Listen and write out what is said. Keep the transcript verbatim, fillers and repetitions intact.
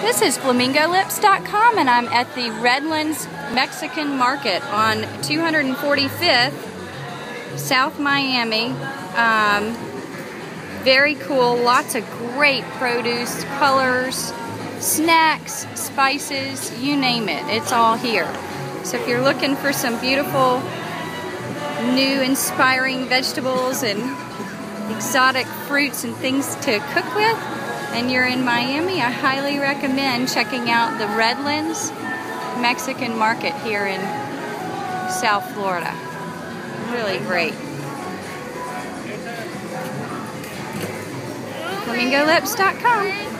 This is flamingo lips dot com and I'm at the Redlands Mexican Market on two hundred forty-fifth, South Miami. Um, very cool, lots of great produce, colors, snacks, spices, you name it, it's all here. So if you're looking for some beautiful, new, inspiring vegetables and exotic fruits and things to cook with, and you're in Miami, I highly recommend checking out the Redlands Mexican Market here in South Florida. Really great. flamingo lips dot com